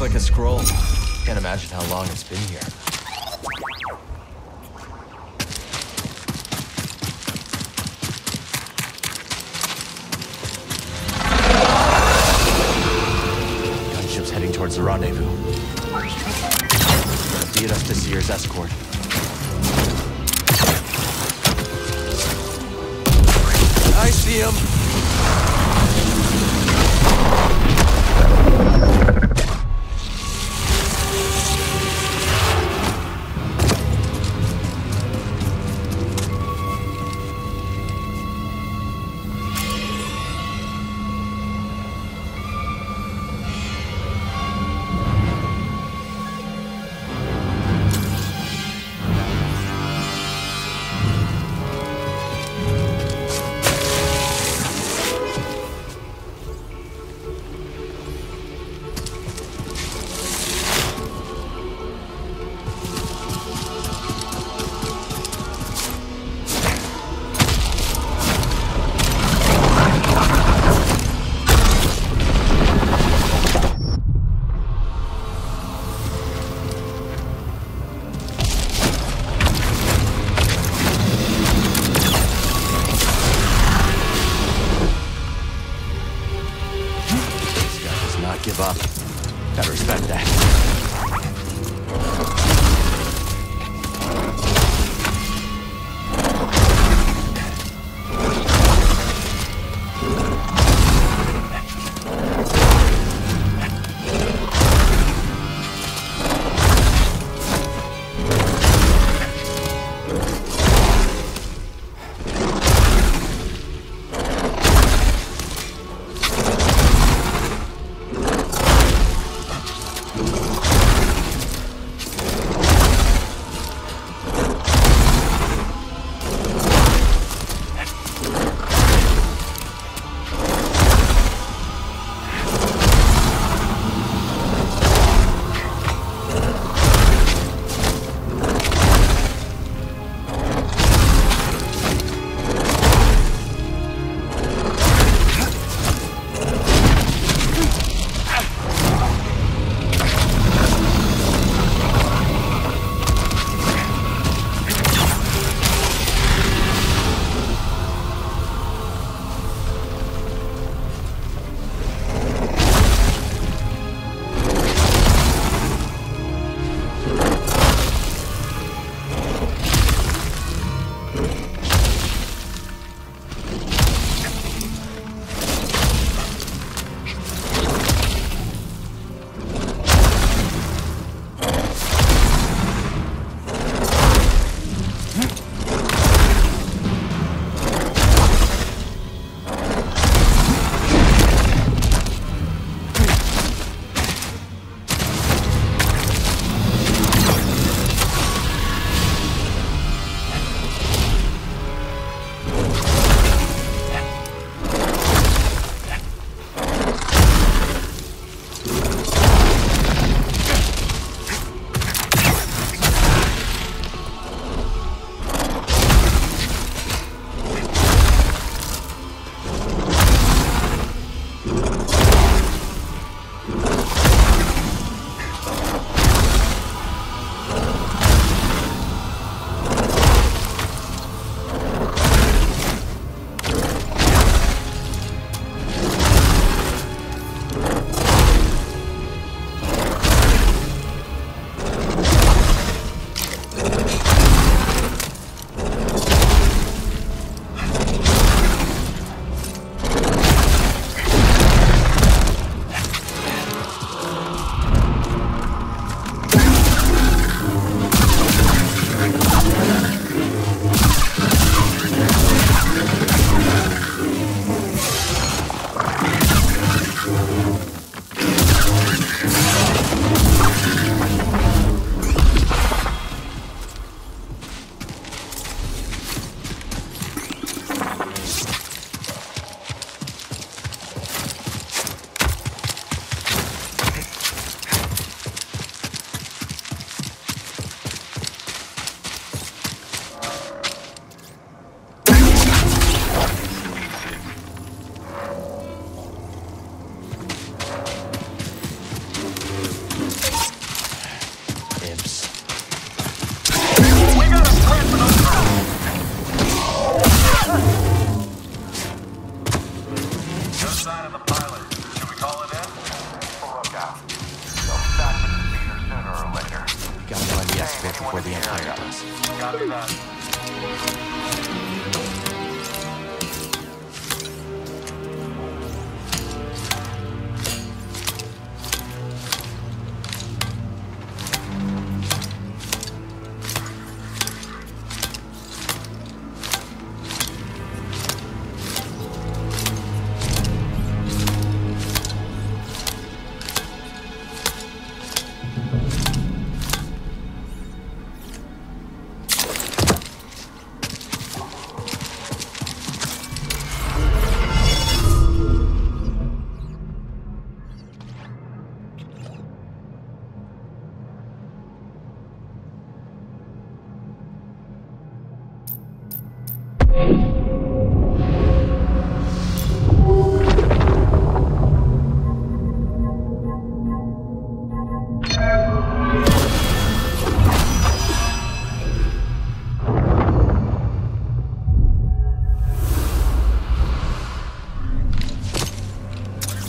Looks like a scroll. Can't imagine how long it's been here. Gunship's heading towards the rendezvous. Gonna beat us this year's escort. I see him.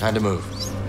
Time to move.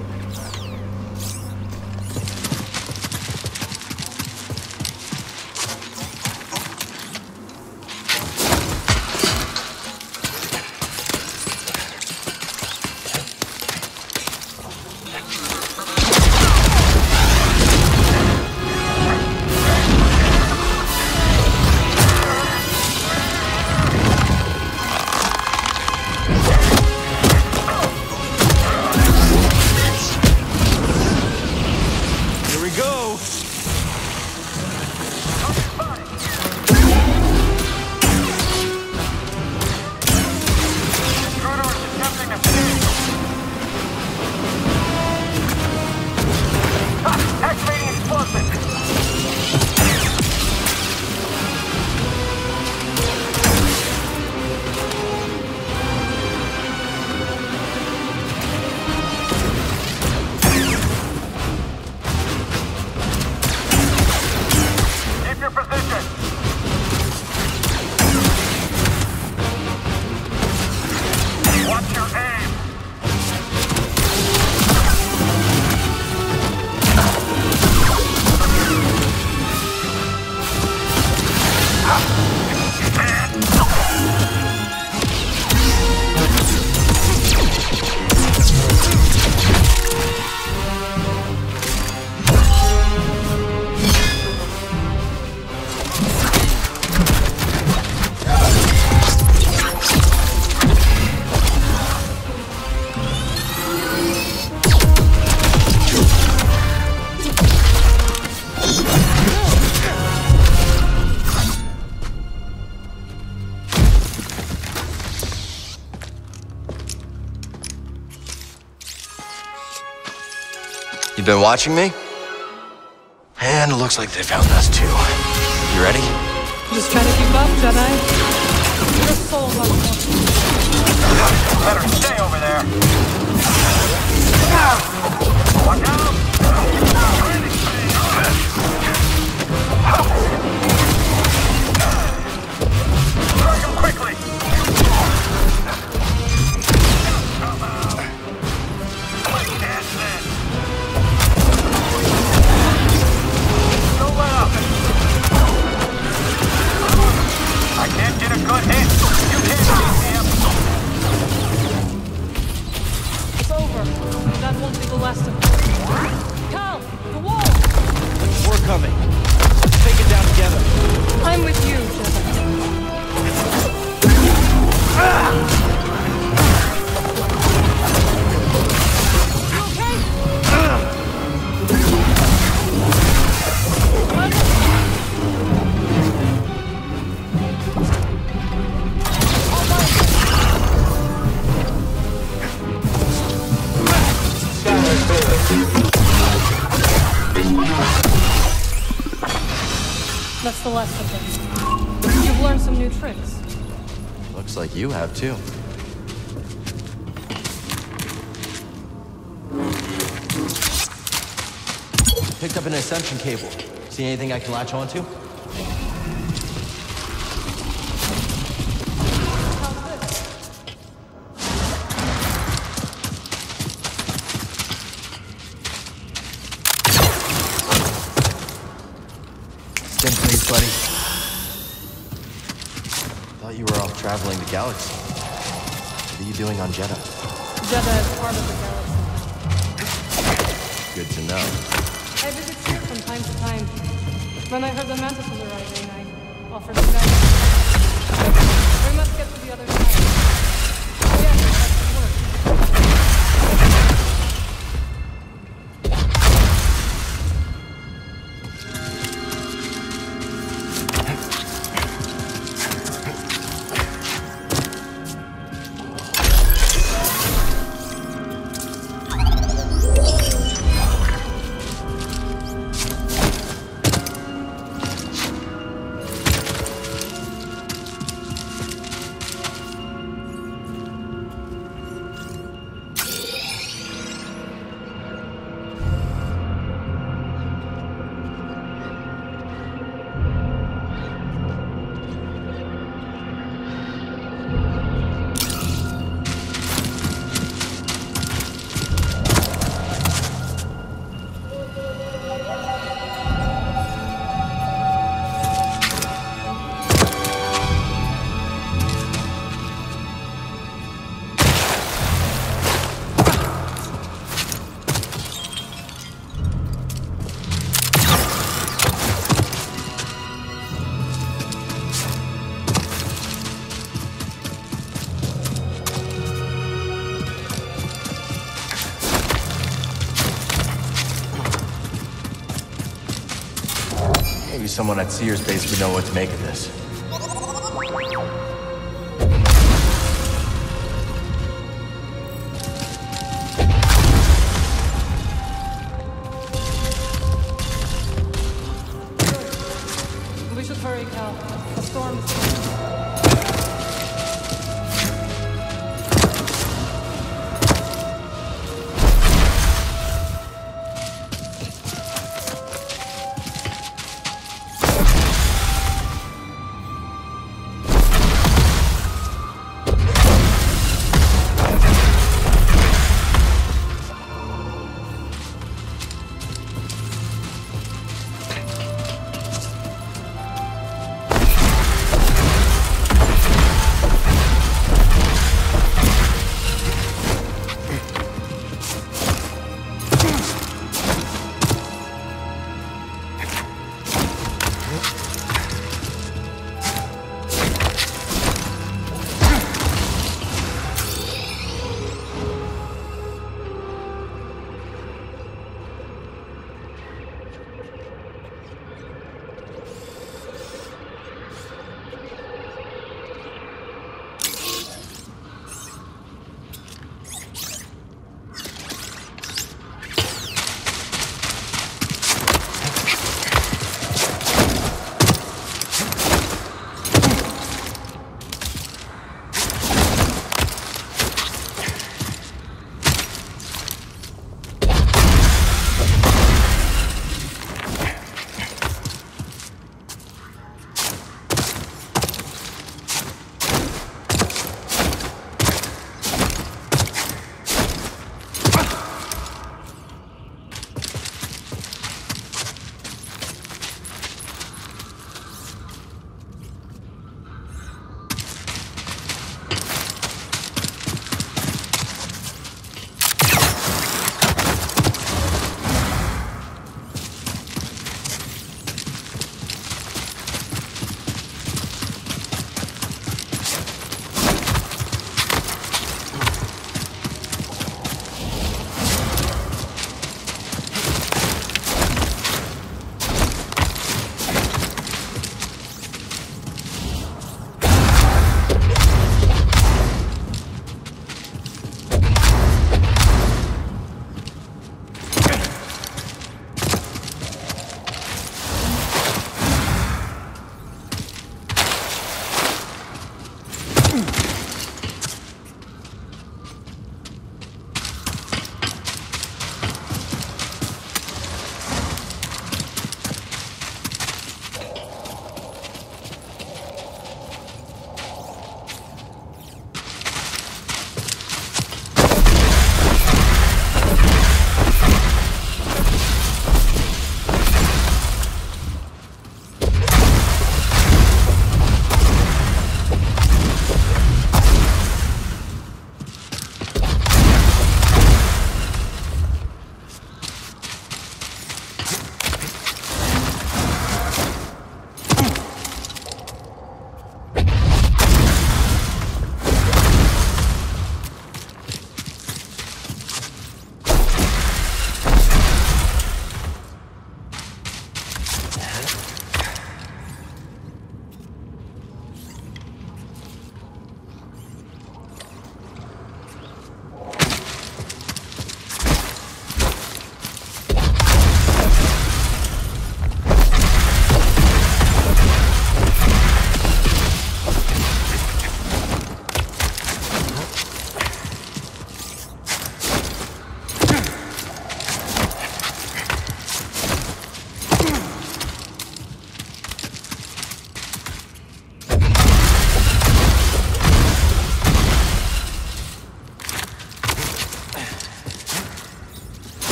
You been watching me? And it looks like they found us too. You ready? Just trying to keep up, Jedi. Your soul wants more. Better stay over there. Watch out! Strike him quickly! Don't let up! I can't get a good hit! You can't beat me up! It's over. That won't be the last of it. Cal, the wall! We're coming. Let's take it down together. I'm with you, Jedi. You okay? That's the last of them. You've learned some new tricks. Looks like you have too. Picked up an ascension cable. See anything I can latch onto? Stand please, buddy. Thought you were off traveling the galaxy. What are you doing on Jeddah? Jeddah is part of the galaxy. Good to know. I visit here from time to time. When I heard the Mantis was arriving, I offered to guide. We must get to the other side. Yes, that should work. someone at Sears base would know what to make of this.